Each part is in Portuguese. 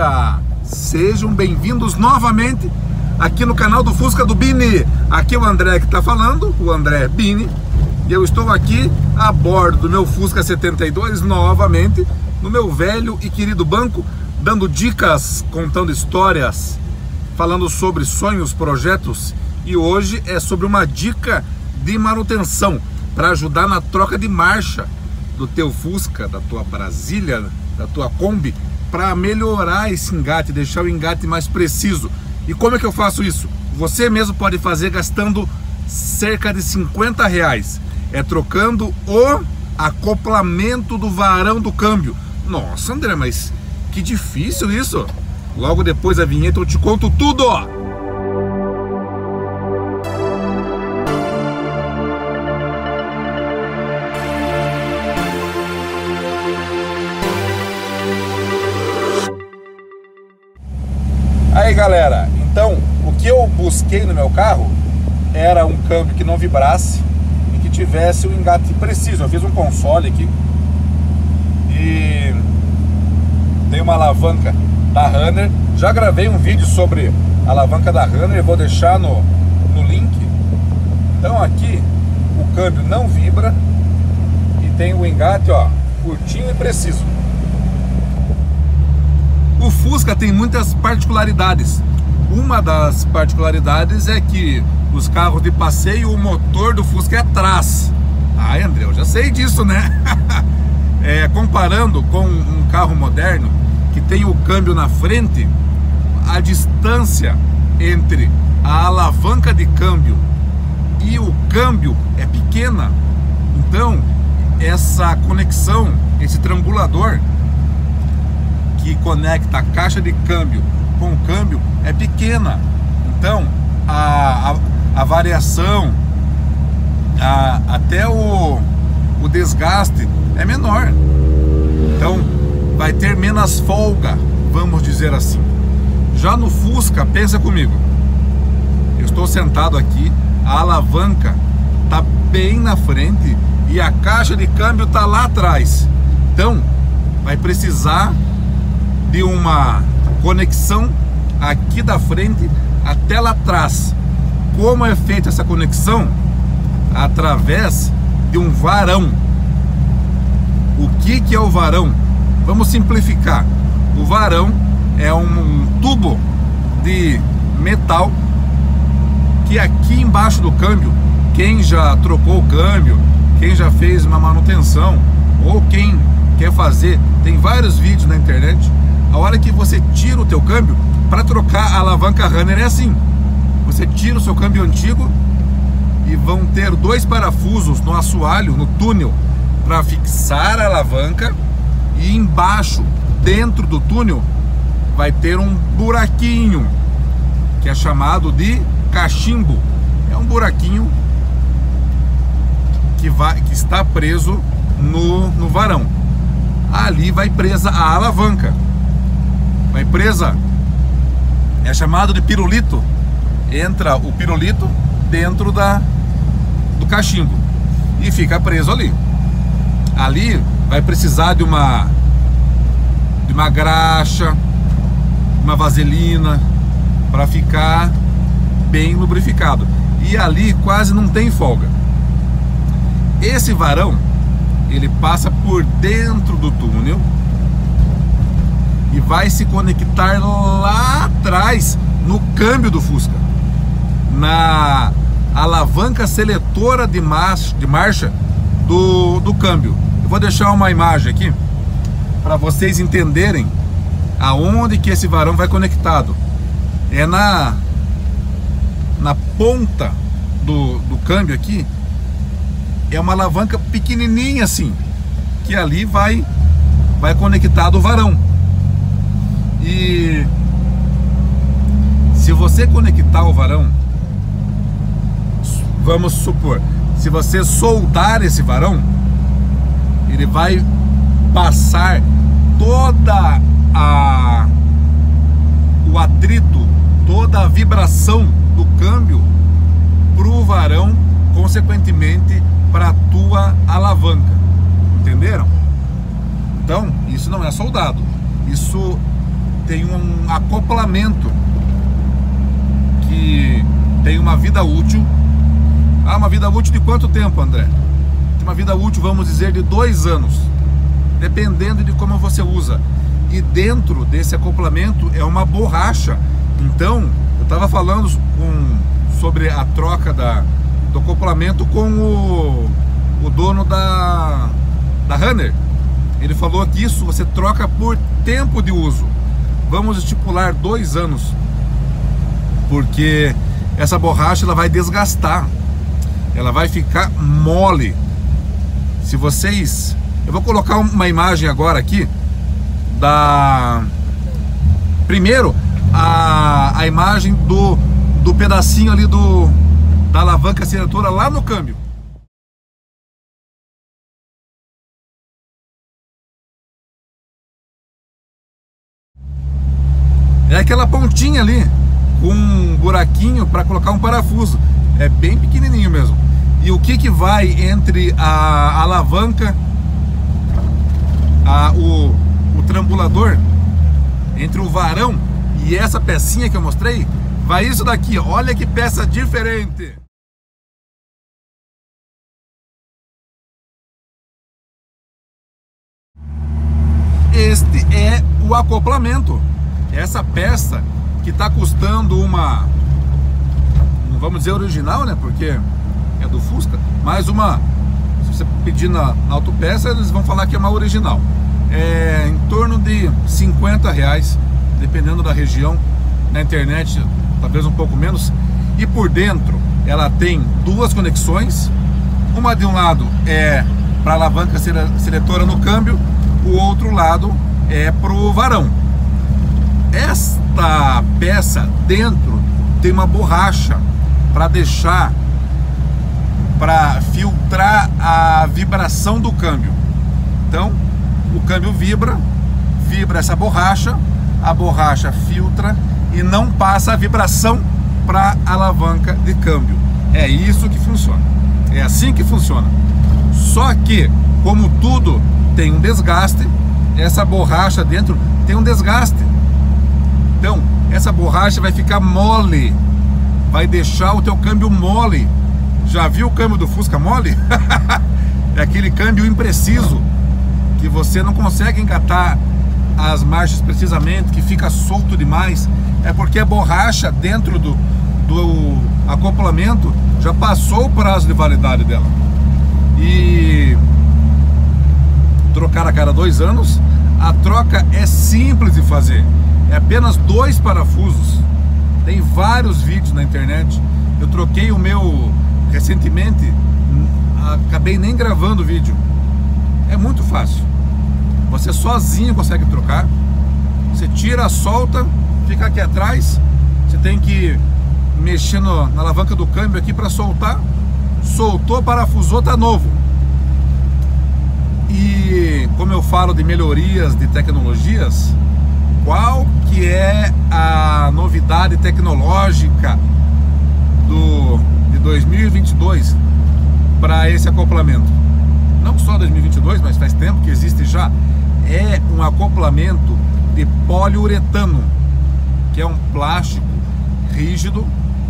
dia! Sejam bem-vindos novamente aqui no canal do Fusca do Bini. Aqui é o André que está falando, o André Bini. E eu estou aqui a bordo do meu Fusca 72 novamente, no meu velho e querido banco, dando dicas, contando histórias, falando sobre sonhos, projetos. E hoje é sobre uma dica de manutenção para ajudar na troca de marcha do teu Fusca, da tua Brasília, da tua Kombi, para melhorar esse engate, deixar o engate mais preciso. E como é que eu faço isso? Você mesmo pode fazer gastando cerca de R$50. É trocando o acoplamento do varão do câmbio. Nossa, André, mas que difícil isso. Logo depois da vinheta eu te conto tudo. Aí galera, então o que eu busquei no meu carro era um câmbio que não vibrasse e que tivesse o engate preciso. Eu fiz um console aqui e tem uma alavanca da Runner. Já gravei um vídeo sobre a alavanca da Runner, eu vou deixar no link. Então aqui o câmbio não vibra e tem o engate, ó, curtinho e preciso. O Fusca tem muitas particularidades. Uma das particularidades é que os carros de passeio, o motor do Fusca é atrás. Ai, André, eu já sei disso, né? Comparando com um carro moderno que tem o câmbio na frente, a distância entre a alavanca de câmbio e o câmbio é pequena. Então, essa conexão, esse trambulador que conecta a caixa de câmbio com o câmbio é pequena. Então a variação, até o desgaste é menor. Então vai ter menos folga, vamos dizer assim. Já no Fusca, pensa comigo, eu estou sentado aqui, a alavanca está bem na frente e a caixa de câmbio está lá atrás. Então vai precisar de uma conexão aqui da frente até lá atrás. Como é feita essa conexão? Através de um varão. O que é o varão? Vamos simplificar. O varão é um tubo de metal que aqui embaixo do câmbio, quem já trocou o câmbio, quem já fez uma manutenção ou quem quer fazer, tem vários vídeos na internet. A hora que você tira o teu câmbio, para trocar a alavanca Runner é assim. Você tira o seu câmbio antigo e vão ter dois parafusos no assoalho, no túnel, para fixar a alavanca. E embaixo, dentro do túnel, vai ter um buraquinho, que é chamado de cachimbo. É um buraquinho que está preso no varão. Ali vai presa a alavanca. Vai presa, é chamado de pirulito. Entra o pirulito dentro do cachimbo e fica preso ali. Ali vai precisar de uma graxa, uma vaselina, para ficar bem lubrificado. E ali quase não tem folga. Esse varão, ele passa por dentro do túnel e vai se conectar lá atrás no câmbio do Fusca, na alavanca seletora de marcha do câmbio. Eu vou deixar uma imagem aqui para vocês entenderem aonde que esse varão vai conectado. É na ponta do câmbio aqui, é uma alavanca pequenininha assim, que ali vai conectado o varão. E se você conectar o varão, vamos supor, se você soldar esse varão, ele vai passar toda o atrito, toda a vibração do câmbio para o varão, consequentemente para a tua alavanca. 'Entenderam? Então, isso não é soldado. Isso tem um acoplamento que tem uma vida útil. Ah, uma vida útil de quanto tempo, André? Tem uma vida útil, vamos dizer, de 2 anos, dependendo de como você usa. E dentro desse acoplamento é uma borracha. Então, eu estava falando sobre a troca do acoplamento com o dono da Runner. Ele falou que isso você troca por tempo de uso. Vamos estipular 2 anos, porque essa borracha ela vai desgastar, ela vai ficar mole. Se vocês... Eu vou colocar uma imagem agora aqui primeiro a imagem do pedacinho ali da alavanca seletora lá no câmbio. É aquela pontinha ali com um buraquinho para colocar um parafuso. É bem pequenininho mesmo. E o que vai entre a alavanca, o trambulador, entre o varão e essa pecinha que eu mostrei, vai isso daqui. Olha que peça diferente. Este é o acoplamento. Essa peça que está custando uma, não vamos dizer original, né? Porque é do Fusca, mas se você pedir na autopeça, eles vão falar que é uma original. É em torno de R$50, dependendo da região. Na internet, talvez um pouco menos. E por dentro, ela tem 2 conexões. Uma de um lado é para a alavanca seletora no câmbio, o outro lado é para o varão. Esta peça dentro tem uma borracha para filtrar a vibração do câmbio. Então, o câmbio vibra essa borracha, a borracha filtra e não passa a vibração para a alavanca de câmbio. É isso que funciona. É assim que funciona. Só que, como tudo tem um desgaste, essa borracha dentro tem um desgaste. Então, essa borracha vai ficar mole, vai deixar o teu câmbio mole. Já viu o câmbio do Fusca mole? É aquele câmbio impreciso, que você não consegue engatar as marchas precisamente, que fica solto demais. É porque a borracha dentro do acoplamento já passou o prazo de validade dela. E trocar a cada 2 anos, a troca é simples de fazer. É apenas 2 parafusos. Tem vários vídeos na internet. Eu troquei o meu recentemente, acabei nem gravando o vídeo. É muito fácil. Você sozinho consegue trocar. Você tira, solta, fica aqui atrás. Você tem que mexer na alavanca do câmbio aqui para soltar. Soltou, parafusou, tá novo. E como eu falo de melhorias de tecnologias, qual que é a novidade tecnológica de 2022 para esse acoplamento? Não só 2022, mas faz tempo que existe já. É um acoplamento de poliuretano, que é um plástico rígido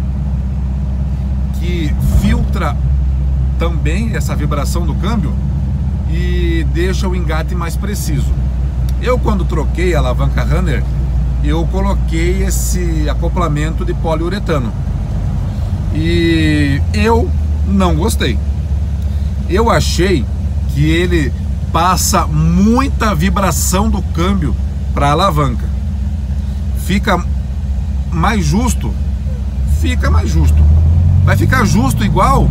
que filtra também essa vibração do câmbio e deixa o engate mais preciso. Eu, quando troquei a alavanca Runner, eu coloquei esse acoplamento de poliuretano e eu não gostei. Eu achei que ele passa muita vibração do câmbio para a alavanca. Fica mais justo? Fica mais justo. Vai ficar justo igual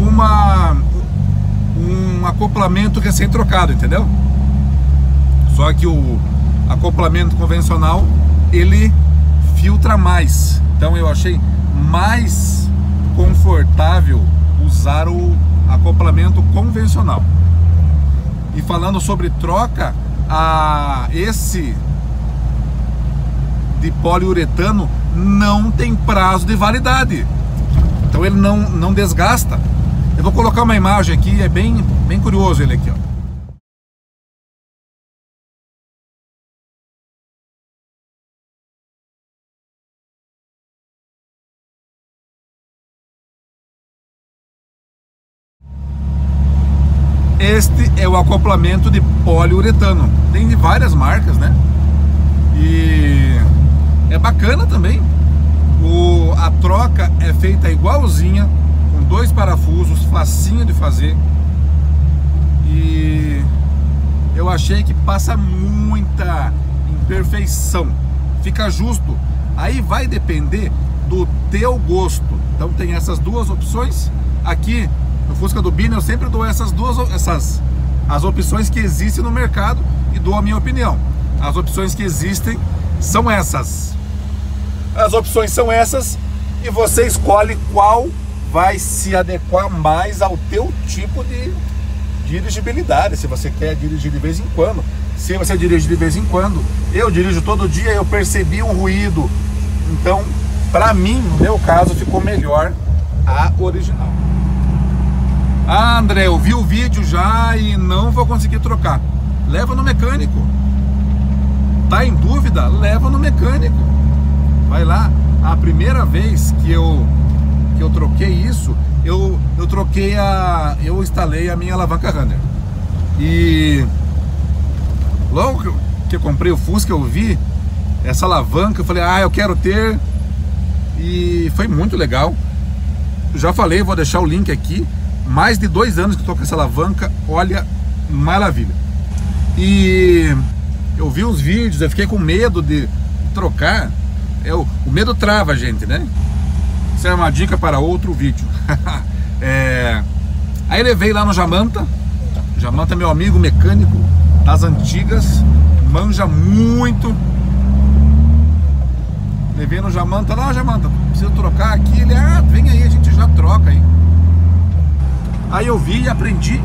um acoplamento recém-trocado, entendeu? Só que o acoplamento convencional, ele filtra mais. Então eu achei mais confortável usar o acoplamento convencional. E falando sobre troca, esse de poliuretano não tem prazo de validade. Então ele não desgasta. Eu vou colocar uma imagem aqui, é bem curioso ele aqui, ó. Este é o acoplamento de poliuretano. Tem de várias marcas, né? E é bacana também. A troca é feita igualzinha, com 2 parafusos, facinho de fazer. E eu achei que passa muita imperfeição, fica justo. Aí vai depender do teu gosto. Então tem essas duas opções. Aqui no Fusca do Bini eu sempre dou as opções que existem no mercado e dou a minha opinião. As opções que existem são essas. As opções são essas e você escolhe qual vai se adequar mais ao teu tipo de dirigibilidade. Se você quer dirigir de vez em quando, se você dirige de vez em quando, eu dirijo todo dia, eu percebi um ruído. Então, para mim, no meu caso, ficou melhor a original. Ah, André, eu vi o vídeo já e não vou conseguir trocar. Leva no mecânico. Tá em dúvida? Leva no mecânico. Vai lá. A primeira vez que eu troquei isso, eu instalei a minha alavanca Runner. E logo que eu comprei o Fusca, eu vi essa alavanca, eu falei, eu quero ter. E foi muito legal. Já falei, vou deixar o link aqui. Mais de 2 anos que eu tô com essa alavanca, olha, maravilha. E eu vi os vídeos, eu fiquei com medo de trocar. O medo trava a gente, né? Isso é uma dica para outro vídeo. Aí levei lá no Jamanta. Jamanta é meu amigo mecânico das antigas, manja muito. Levei no Jamanta, lá, Jamanta, preciso trocar aqui. Ele, vem aí, a gente já troca aí. Aí eu vi e aprendi.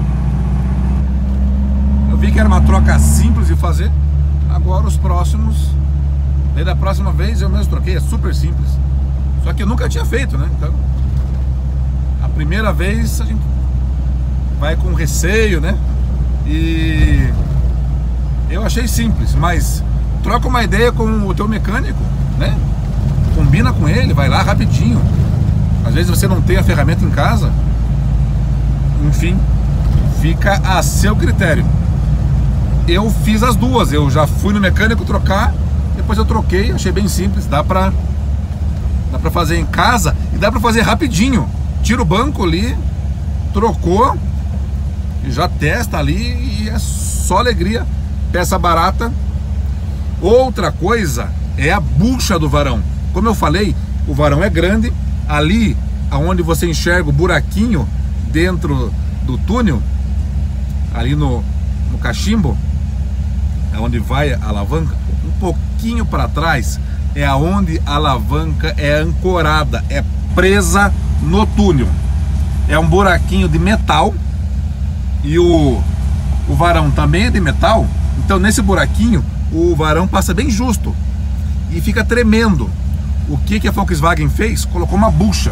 Eu vi que era uma troca simples de fazer. Agora os próximos, daí da próxima vez eu mesmo troquei, é super simples. Só que eu nunca tinha feito, né? Então, a primeira vez a gente vai com receio, né? E eu achei simples, mas troca uma ideia com o teu mecânico, né? Combina com ele, vai lá rapidinho. Às vezes você não tem a ferramenta em casa. Enfim, fica a seu critério. Eu fiz as duas, eu já fui no mecânico trocar, depois eu troquei, achei bem simples, dá pra fazer em casa e dá pra fazer rapidinho. Tira o banco ali, trocou e já testa ali e é só alegria, peça barata. Outra coisa é a bucha do varão. Como eu falei, o varão é grande, ali aonde você enxerga o buraquinho dentro do túnel, ali no cachimbo, é onde vai a alavanca, um pouquinho para trás é aonde a alavanca é ancorada, é presa no túnel. É um buraquinho de metal e o varão também é de metal. Então nesse buraquinho o varão passa bem justo e fica tremendo. O que a Volkswagen fez? Colocou uma bucha,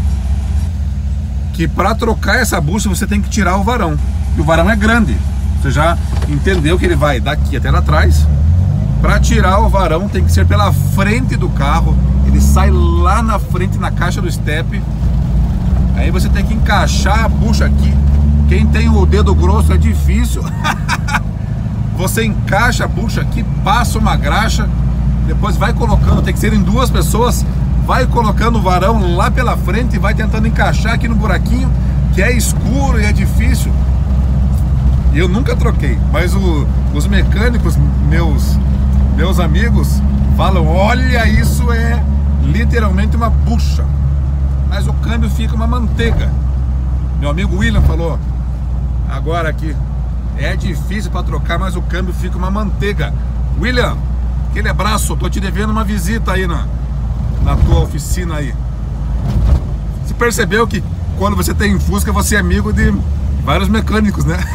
que para trocar essa bucha você tem que tirar o varão, e o varão é grande. Você já entendeu que ele vai daqui até lá atrás. Para tirar o varão tem que ser pela frente do carro, ele sai lá na frente na caixa do step. Aí você tem que encaixar a bucha aqui. Quem tem o dedo grosso é difícil. Você encaixa a bucha aqui, passa uma graxa, depois vai colocando, tem que ser em 2 pessoas, vai colocando o varão lá pela frente e vai tentando encaixar aqui no buraquinho, que é escuro e é difícil. Eu nunca troquei, mas os mecânicos, meus amigos, falam, olha, isso é literalmente uma bucha, mas o câmbio fica uma manteiga. Meu amigo William falou agora aqui, é difícil para trocar, mas o câmbio fica uma manteiga. William, aquele abraço, tô te devendo uma visita aí na tua oficina aí. Você percebeu que quando você tem Fusca, você é amigo de vários mecânicos, né?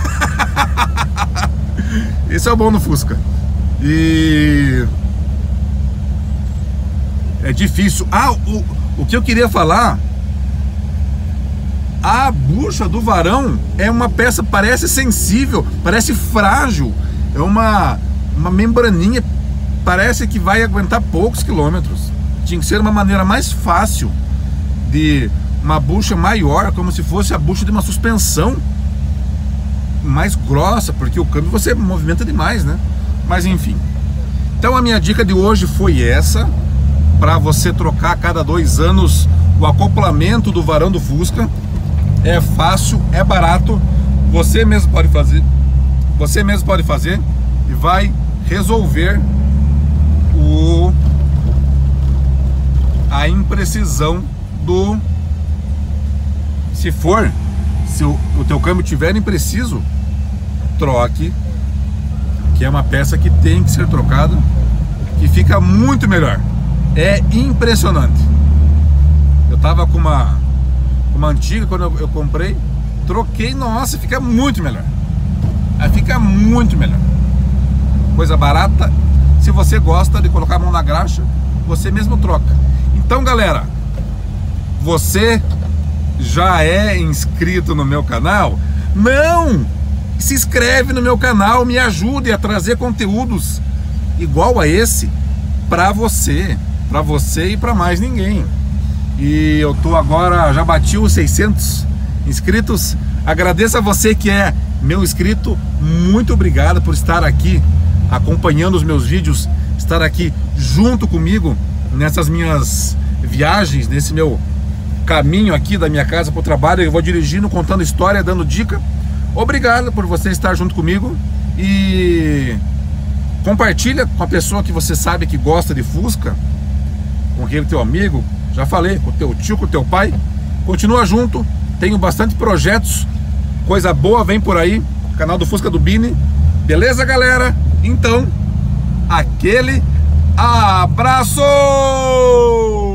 Esse é o bom no Fusca. E é difícil. O que eu queria falar, a bucha do varão é uma peça, parece sensível, parece frágil, é uma membraninha, parece que vai aguentar poucos quilômetros. Tinha que ser uma maneira mais fácil, de uma bucha maior, como se fosse a bucha de uma suspensão. mais grossa, porque o câmbio você movimenta demais, né? Mas enfim. Então a minha dica de hoje foi essa, para você trocar a cada 2 anos o acoplamento do varão do Fusca. É fácil, é barato, você mesmo pode fazer e vai resolver a imprecisão do... Se o teu câmbio tiver impreciso, troque, que é uma peça que tem que ser trocada, que fica muito melhor. É impressionante. Eu tava com uma antiga, quando eu comprei, troquei, nossa, fica muito melhor. Fica muito melhor. Coisa barata. Se você gosta de colocar a mão na graxa, você mesmo troca. Então, galera, você já é inscrito no meu canal? Não! Se inscreve no meu canal, me ajude a trazer conteúdos igual a esse para você e para mais ninguém. E eu tô agora, já bati os 600 inscritos. Agradeço a você que é meu inscrito. Muito obrigado por estar aqui acompanhando os meus vídeos, estar aqui junto comigo nessas minhas viagens, nesse meu caminho aqui da minha casa para o trabalho. Eu vou dirigindo, contando história, dando dica. Obrigado por você estar junto comigo e compartilha com a pessoa que você sabe que gosta de Fusca, com aquele teu amigo, já falei, com o teu tio, com o teu pai. Continua junto, tenho bastante projetos, coisa boa vem por aí, canal do Fusca do Bini. Beleza, galera? Então, aquele abraço!